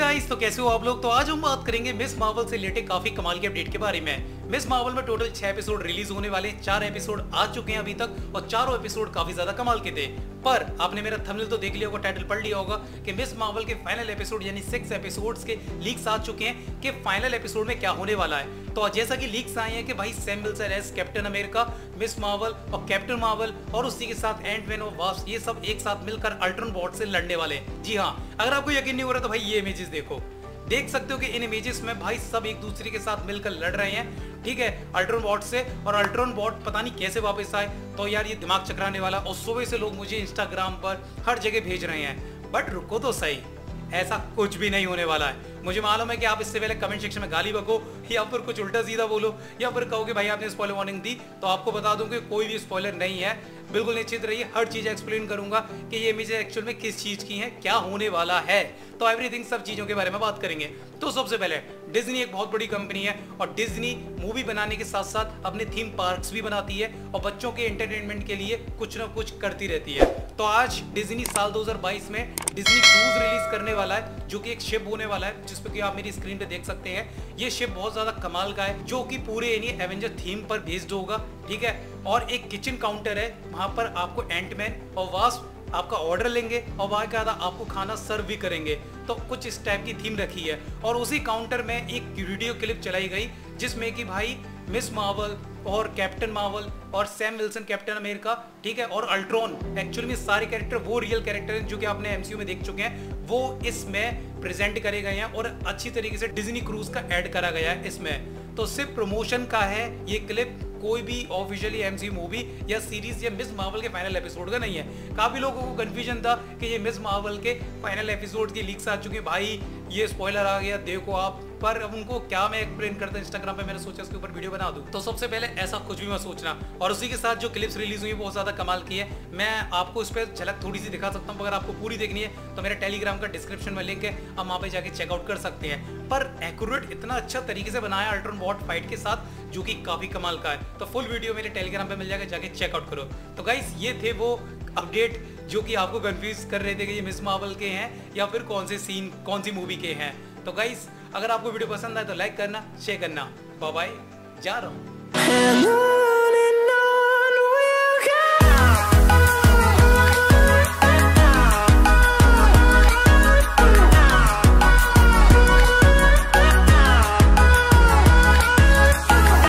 Guys, तो कैसे हो आप लोग। तो आज हम बात करेंगे मिस मार्वल से रिलेटेड काफी कमाल के अपडेट के बारे में। मिस मार्वल में टोटल 6 एपिसोड रिलीज होने वाले हैं। 4 एपिसोड आ चुके हैं अभी तक और चारों एपिसोड काफी ज्यादा कमाल के थे। पर आपने मेरा थंबनेल तो देख लिया होगा, टाइटल पढ़ लिया होगा कि मिस मार्वल के फाइनल एपिसोड यानी 6 एपिसोड्स के लीक्स आ चुके हैं कि फाइनल एपिसोड में क्या होने वाला है। तो जैसा कि लीक्स आए हैं कि भाई Sam Wilson as Captain America, Ms Marvel और कैप्टन मार्वल और उसी के साथ एंट-मैन और वास्प, ये सब एक साथ मिलकर अल्ट्रॉन बॉट से लड़ने वाले हैं। जी हाँ, अगर आपको यकीन नहीं हो रहा तो भाई ये इमेजेस देखो, देख सकते हो कि इन इमेजेस में भाई सब एक दूसरे के साथ मिलकर लड़ रहे हैं, ठीक है, अल्ट्रॉन बॉट से। और अल्ट्रॉन बॉट पता नहीं कैसे वापस आए, तो यार ये दिमाग चकराने वाला। और सुबह से लोग मुझे इंस्टाग्राम पर हर जगह भेज रहे हैं, बट रुको तो सही, ऐसा कुछ भी नहीं होने वाला है। मुझे मालूम है कि आप इससे पहले कमेंट सेक्शन में गाली बको या फिर कुछ उल्टा सीधा बोलो या फिर कहो कि भाई आपने स्पॉइलर वार्निंग दी, तो आपको बता दूं कि कोई भी स्पॉइलर नहीं है। बिल्कुल निश्चित रहिए, हर चीज एक्सप्लेन करूंगा कि ये इमेज एक्चुअल में किस चीज की है, क्या होने वाला है। तो एवरीथिंग, सब चीजों के बारे में बात करेंगे। तो सबसे पहले डिज्नी एक बहुत बड़ी कंपनी है और डिज्नी मूवी बनाने के साथ साथ अपने थीम पार्क्स भी बनाती है और बच्चों के एंटरटेनमेंट के लिए कुछ ना कुछ करती रहती है। तो आज डिज्नी साल 2022 में डिज्नी क्रूज रिलीज करने वाला है, जो कि एक शिप होने वाला है, जिसपे कि आप मेरी स्क्रीन पे देख सकते हैं। ये शिप बहुत ज्यादा कमाल का है, जो कि पूरे एवेंजर थीम पर बेस्ड होगा, ठीक है। और एक किचन काउंटर है, वहां पर आपको एंटमैन और वास्प आपका ऑर्डर लेंगे और वहां के बाद आपको खाना सर्व भी करेंगे। तो कुछ इस टाइप की थीम रखी है। और उसी काउंटर में एक वीडियो क्लिप चलाई गई जिसमें कि भाई मिस मार्वल और कैप्टन मार्वल और सैम विल्सन कैप्टन अमेरिका, ठीक है, और अल्ट्रॉन, एक्चुअली में सारे कैरेक्टर वो रियल कैरेक्टर हैं जो कि आपने एमसीयू में देख चुके हैं, वो इसमें प्रेजेंट करे गए हैं और अच्छी तरीके से डिज्नी क्रूज का ऐड करा गया है इसमें। तो सिर्फ प्रमोशन का है ये क्लिप, कोई भी ऑफिशियली एमसीयू मूवी या सीरीज या मिस मार्वल के फाइनल एपिसोड का नहीं है। काफी लोगों को कंफ्यूजन था कि ये मिस मार्वल के फाइनल एपिसोड की लीक्स आ चुकी है, भाई ये स्पॉइलर आ गया देखो आप। पर अब उनको क्या मैं एक्सप्लेन करता इंस्टाग्राम पे, मैंने सोचा इसके ऊपर वीडियो बना दूं। तो सबसे पहले ऐसा कुछ भी मत सोचना। और उसी के साथ जो क्लिप्स रिलीज हुई बहुत ज्यादा कमाल की है। मैं आपको इस पर झलक थोड़ी सी दिखा सकता हूँ, अगर आपको पूरी देखनी है तो मेरे टेलीग्राम का डिस्क्रिप्शन में लिंक है, आप वहाँ पे जाके चेकआउट कर सकते हैं। पर एक्यूरेट इतना अच्छा तरीके से बनाया अल्ट्रॉन बॉट फाइट के साथ, जो कि काफी कमाल का है। तो फुल वीडियो मेरे टेलीग्राम पे मिल जाएगा, जाके चेकआउट करो। तो गाइस, ये थे वो अपडेट जो कि आपको कंफ्यूज कर रहे थे कि ये मिस मार्वल के हैं या फिर कौन से सीन कौन सी मूवी के हैं। तो गाइस, अगर आपको वीडियो पसंद आए तो लाइक करना, शेयर करना। बाय बाय, जा रहा हूँ।